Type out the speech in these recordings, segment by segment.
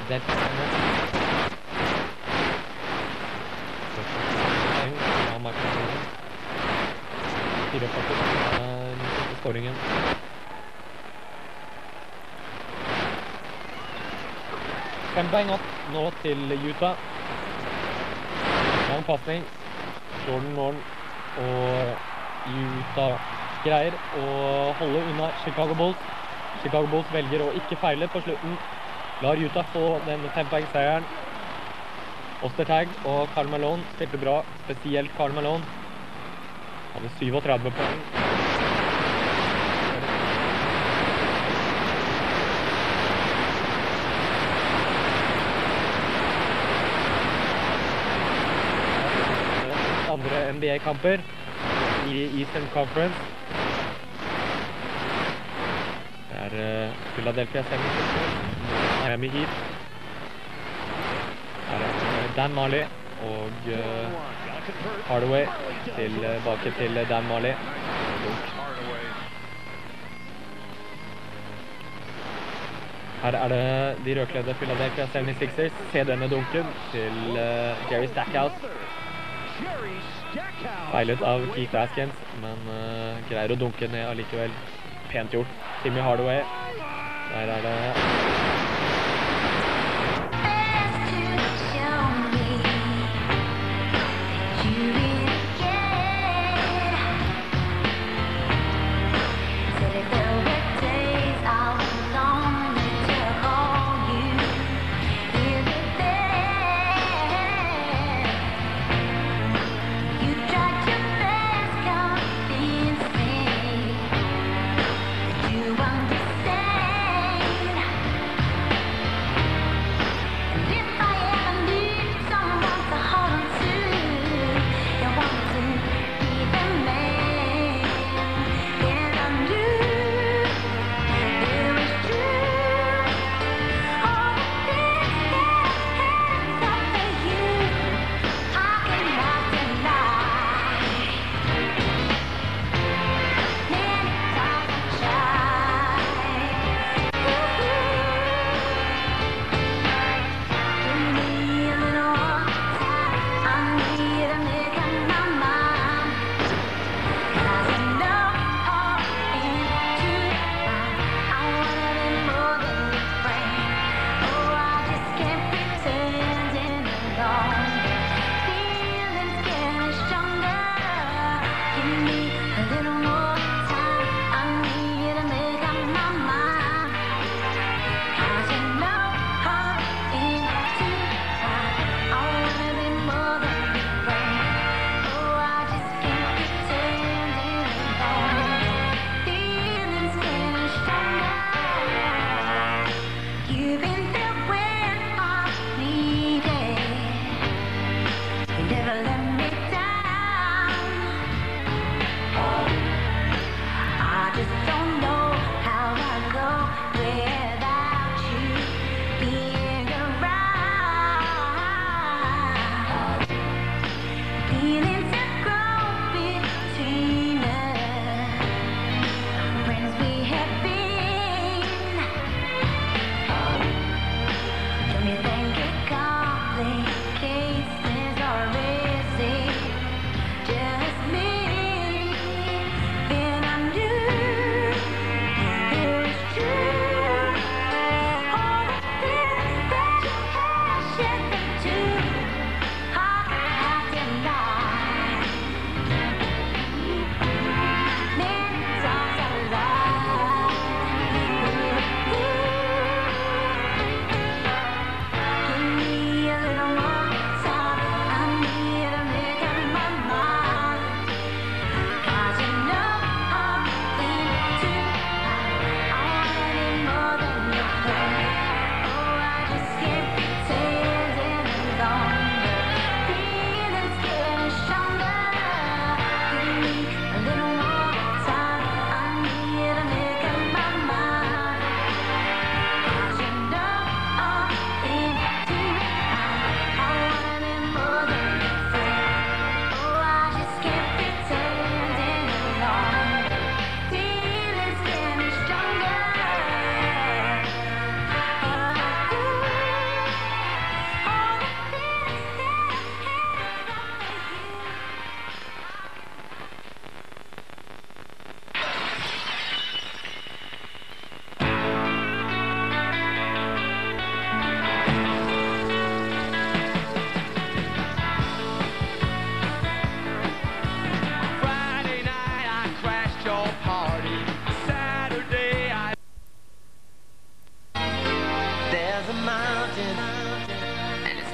deltagerne. Av markedsføringen. 44 den siste skåringen. Fem poeng opp nå til Utah. Lang passning. Jordan Norton og Utah greier å holde unna Chicago Bulls. Chicago Bulls velger å ikke feile på slutten. Lar Utah få denne 5-poengsseieren. Ostertag og Karl Malone spilte bra, spesielt Karl Malone. Hadde 37 poeng. Andre NBA-kamper i Eastern Conference. Det er Philadelphia 76ers, Miami Heat. Her er Dan Marley og Hardaway tilbake til Dan Marley. Her er det de rødkledde Philadelphia 76ers. Se denne dunken til Jerry Stackhouse. Feilet av Keith Askins, men greier å dunke ned allikevel. Pent gjort. Timmy Hardaway. Der er det...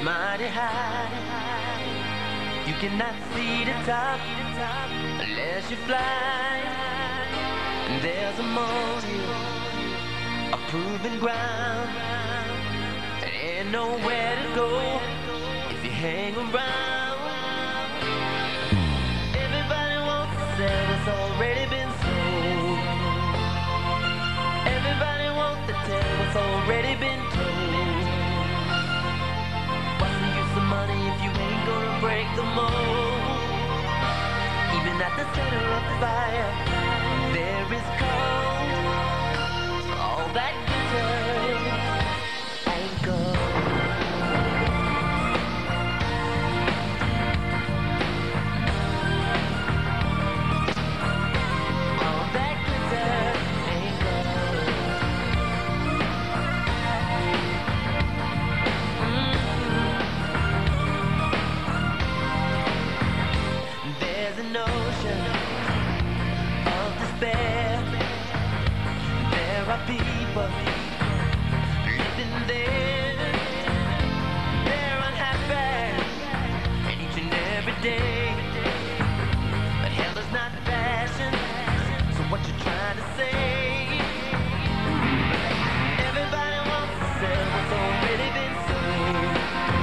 mighty high. You cannot see the top unless you fly. And there's a motive, a proven ground. There ain't nowhere to go if you hang around. Everybody wants to sell what's already been sold. Everybody wants to tell what's already been told. What's the use of money if you ain't gonna break the mold? Even at the center of the fire, there is cold. All that glitters ain't gold. All that glitters ain't gold. There's an ocean of despair. There are people living there. They're unhappy, and each and every day. But hell is not fashion, so what you trying to say? Everybody wants to sell what's already been sold.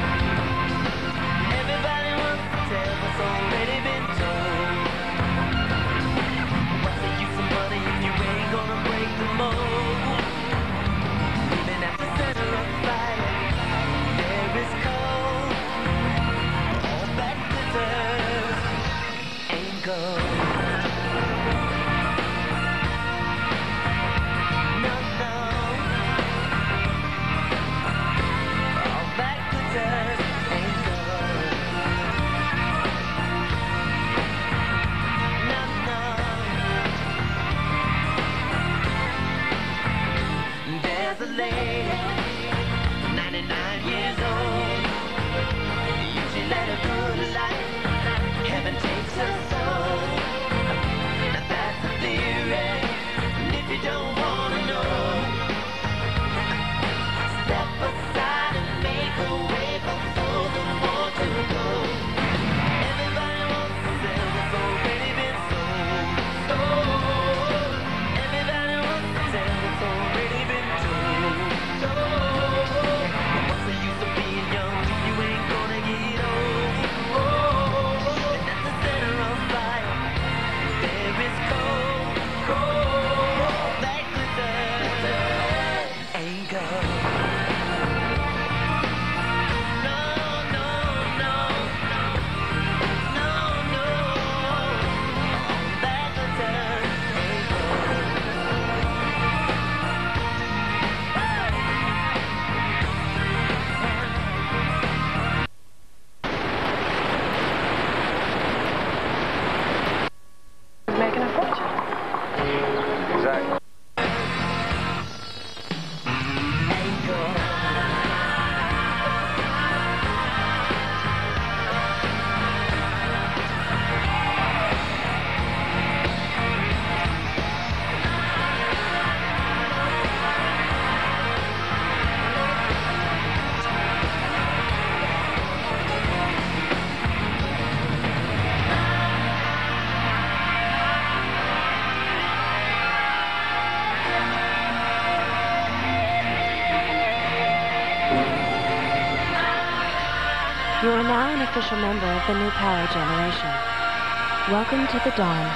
Everybody wants to tell what's already been told. What's the use of money if you ain't gonna break the mold? Even at the center of the fire, there is cold. All that glitters ain't gold. No, no. All that glitters ain't gold. No, no. There's a lady, 99 years old. She led a good life, heaven takes her soul. Now that's a theory, and if you don't wanna know, step aside and make a way before the war to go. Everybody wants to sell what's already been sold. Sold. Everybody wants to tell what's already been told. Told. What's the use of being young if you ain't gonna get old? Oh. And at the center of fire, there is cold. Cold. All that glitters ain't gold. No, no, no. No, no. All that glitters ain't gold. Making a fortune. Exactly. Ain't gold. You are now an official member of the new power generation. Welcome to the dawn.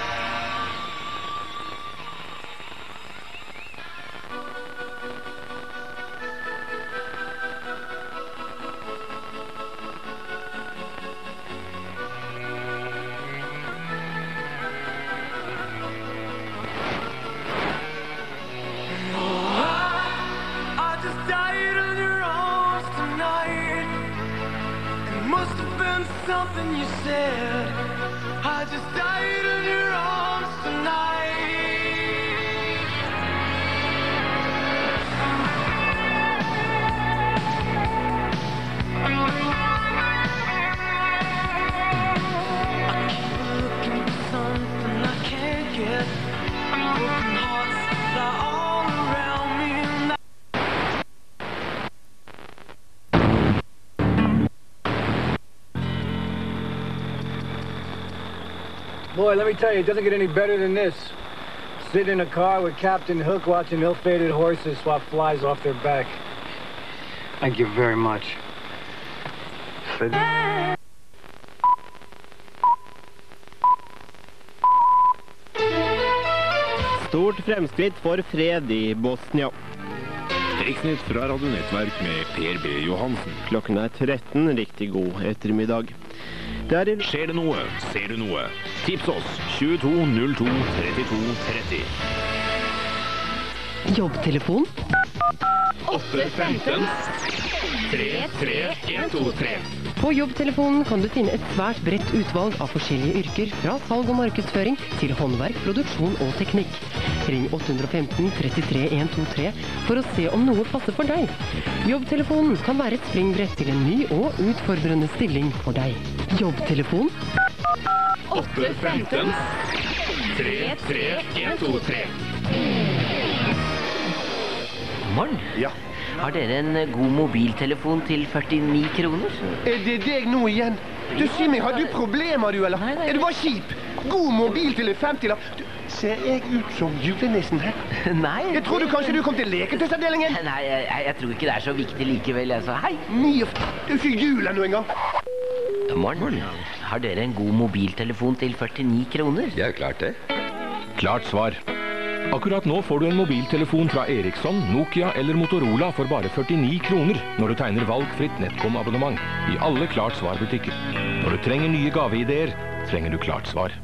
I just died in your arms tonight. It must have been something you said. I just died in your arms tonight. I keep looking for something I can't get. Broken hearts lie all around me. And Boy, let me tell you, it doesn't get any better than this. Sit in a car with Captain Hook watching ill-fated horses swap flies off their back. Thank you very much. Stort fremskritt for fred i Bosnia. Riksnytt fra Radionettverk med Per B. Johansen. Klokken 13, riktig god ettermiddag. Skjer det noe? Ser du noe? Tips oss 22 02 32 30. Jobbtelefon 815 33123. På jobbtelefonen kan du finne et svært bredt utvalg av forskjellige yrker, fra salg og markedsføring til håndverk, produksjon og teknikk. Ring 815 33 123 for å se om noe passer for deg. Jobbtelefonen kan være et springbrett til en ny og utfordrende stilling for deg. Jobbtelefon 815 33123. Morgen. Ja. Har dere en god mobiltelefon til 49 kroner? Er det deg nå igjen? Du, si meg, har du problemer, du, eller? Nei. Er du bare kjip? God mobil til en 50-lapp. Ser jeg ut som julenissen her? Nei. Jeg trodde kanskje du kom til leketøysavdelingen. Nei, jeg tror ikke det er så viktig likevel, altså. Hei. Det er ikke jul ennå engang. Morgen. Har dere en god mobiltelefon til 49 kroner? Ja, klart det. Klart svar. Akkurat nå får du en mobiltelefon fra Ericsson, Nokia eller Motorola for bare 49 kroner når du tegner valgfritt Netcom-abonnement i alle Klart Svar-butikker. Når du trenger nye gaveideer, trenger du Klart Svar.